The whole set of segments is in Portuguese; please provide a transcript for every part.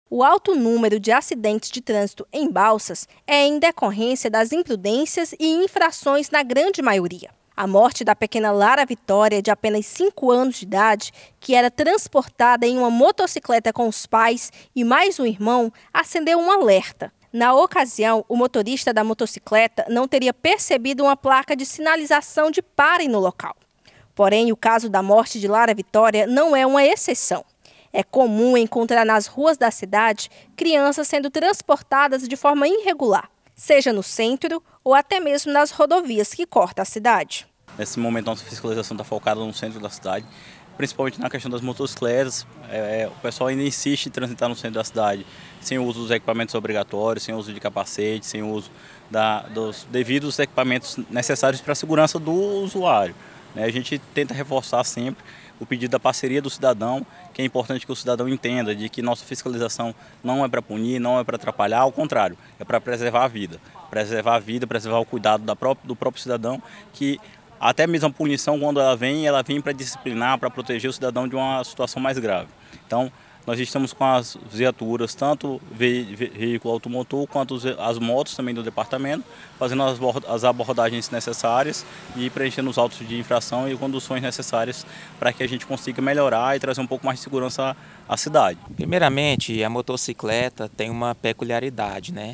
O alto número de acidentes de trânsito em Balsas é em decorrência das imprudências e infrações na grande maioria. A morte da pequena Lara Vitória, de apenas 5 anos de idade, que era transportada em uma motocicleta com os pais e mais um irmão, acendeu um alerta. Na ocasião, o motorista da motocicleta não teria percebido uma placa de sinalização de pare no local. Porém, o caso da morte de Lara Vitória não é uma exceção. É comum encontrar nas ruas da cidade crianças sendo transportadas de forma irregular, seja no centro ou até mesmo nas rodovias que cortam a cidade. Nesse momento, nossa fiscalização está focada no centro da cidade, principalmente na questão das motocicletas. O pessoal ainda insiste em transitar no centro da cidade, sem o uso dos equipamentos obrigatórios, sem o uso de capacete, sem o uso dos devidos equipamentos necessários para a segurança do usuário. A gente tenta reforçar sempre o pedido da parceria do cidadão, que é importante que o cidadão entenda de que nossa fiscalização não é para punir, não é para atrapalhar, ao contrário, é para preservar a vida. Preservar o cuidado do próprio cidadão, que até mesmo a punição, quando ela vem para disciplinar, para proteger o cidadão de uma situação mais grave. Então, nós estamos com as viaturas, tanto veículo automotor quanto as motos também do departamento, fazendo as abordagens necessárias e preenchendo os autos de infração e conduções necessárias para que a gente consiga melhorar e trazer um pouco mais de segurança à cidade. Primeiramente, a motocicleta tem uma peculiaridade, né?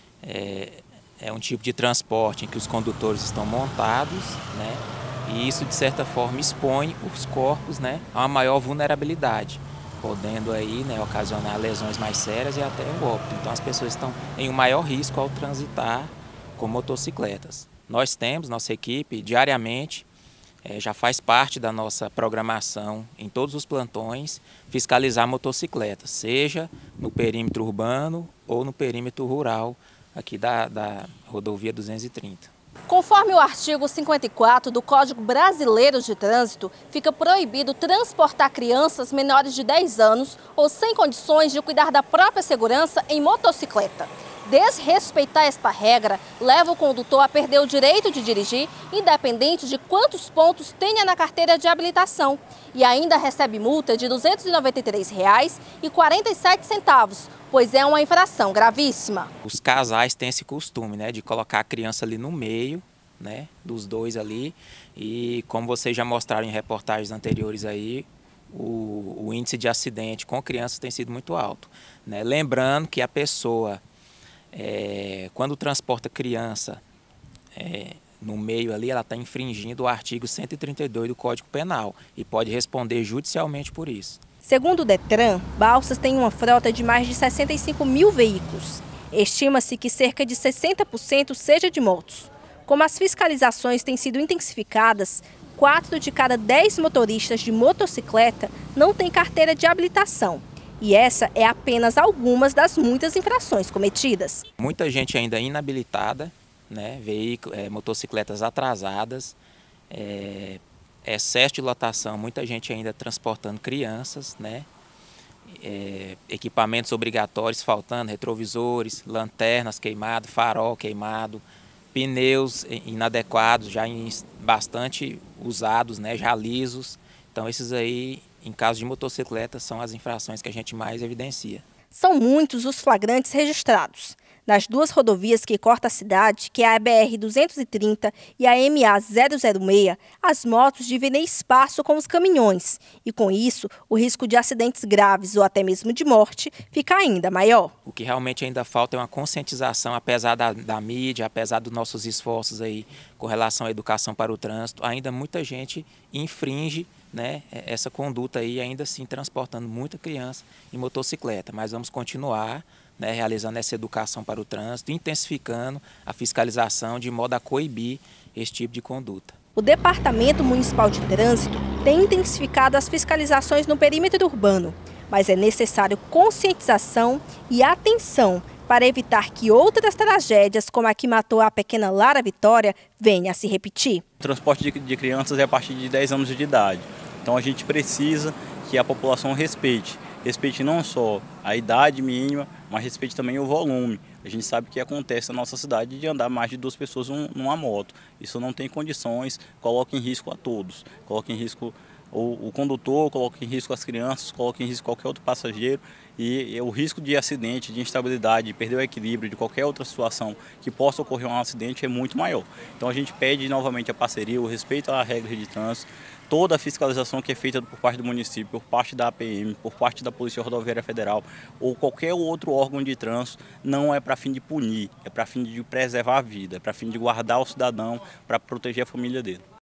É um tipo de transporte em que os condutores estão montados, né? E isso, de certa forma, expõe os corpos, né, a uma maior vulnerabilidade, podendo aí, né, ocasionar lesões mais sérias e até o óbito. Então as pessoas estão em um maior risco ao transitar com motocicletas. Nós temos, nossa equipe, diariamente, já faz parte da nossa programação em todos os plantões, fiscalizar motocicletas, seja no perímetro urbano ou no perímetro rural aqui da rodovia 230. Conforme o artigo 54 do Código Brasileiro de Trânsito, fica proibido transportar crianças menores de 10 anos ou sem condições de cuidar da própria segurança em motocicleta. Desrespeitar esta regra leva o condutor a perder o direito de dirigir, independente de quantos pontos tenha na carteira de habilitação. E ainda recebe multa de R$ 293,47, pois é uma infração gravíssima. Os casais têm esse costume, né, de colocar a criança ali no meio, né, dos dois ali, e como vocês já mostraram em reportagens anteriores aí, o índice de acidente com crianças tem sido muito alto, né? Lembrando que a pessoa, quando transporta criança no meio ali, ela está infringindo o artigo 132 do Código Penal e pode responder judicialmente por isso. Segundo o Detran, Balsas tem uma frota de mais de 65 mil veículos. Estima-se que cerca de 60% seja de motos. Como as fiscalizações têm sido intensificadas, 4 de cada 10 motoristas de motocicleta não têm carteira de habilitação. E essa é apenas algumas das muitas infrações cometidas. Muita gente ainda inabilitada, né? Motocicletas atrasadas, excesso de lotação, muita gente ainda transportando crianças, né? Equipamentos obrigatórios faltando, retrovisores, lanternas queimadas, farol queimado, pneus inadequados, já bastante usados, né? Já lisos. Então esses aí, em caso de motocicleta, são as infrações que a gente mais evidencia. São muitos os flagrantes registrados. Nas duas rodovias que cortam a cidade, que é a BR-230 e a MA-006, as motos dividem espaço com os caminhões. E com isso, o risco de acidentes graves ou até mesmo de morte fica ainda maior. O que realmente ainda falta é uma conscientização, apesar da mídia, apesar dos nossos esforços aí com relação à educação para o trânsito, ainda muita gente infringe, né, essa conduta aí, ainda assim transportando muita criança em motocicleta. Mas vamos continuar, né, realizando essa educação para o trânsito, intensificando a fiscalização de modo a coibir esse tipo de conduta. O Departamento Municipal de Trânsito tem intensificado as fiscalizações no perímetro urbano, mas é necessário conscientização e atenção para evitar que outras tragédias, como a que matou a pequena Lara Vitória, venham a se repetir. O transporte de crianças é a partir de 10 anos de idade, então a gente precisa que a população respeite não só a idade mínima, mas respeite também o volume. A gente sabe que acontece na nossa cidade de andar mais de 2 pessoas numa moto. Isso não tem condições, coloca em risco a todos. Coloca em risco o condutor coloca em risco as crianças, coloca em risco qualquer outro passageiro e o risco de acidente, de instabilidade, de perder o equilíbrio, de qualquer outra situação que possa ocorrer um acidente é muito maior. Então a gente pede novamente a parceria, o respeito às regras de trânsito, toda a fiscalização que é feita por parte do município, por parte da APM, por parte da Polícia Rodoviária Federal ou qualquer outro órgão de trânsito, não é para fim de punir, é para fim de preservar a vida, é para fim de guardar o cidadão, para proteger a família dele.